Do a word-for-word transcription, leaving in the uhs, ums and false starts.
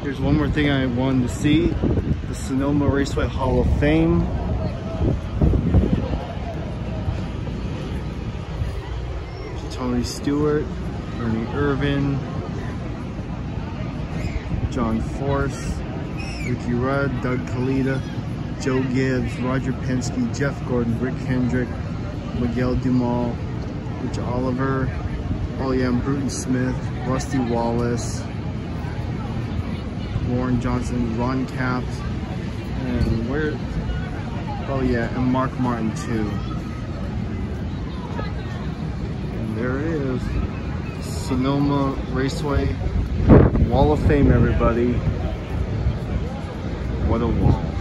Here's one more thing I wanted to see. The Sonoma Raceway Hall of Fame. Tony Stewart, Ernie Irvin, John Force, Ricky Rudd, Doug Kalita, Joe Gibbs, Roger Penske, Jeff Gordon, Rick Hendrick, Miguel Dumas, Rich Oliver, oh yeah, Bruton Smith, Rusty Wallace, Warren Johnson, Ron Capps, and where, oh yeah, and Mark Martin too. And there it is, Sonoma Raceway Wall of Fame, everybody. What a wall.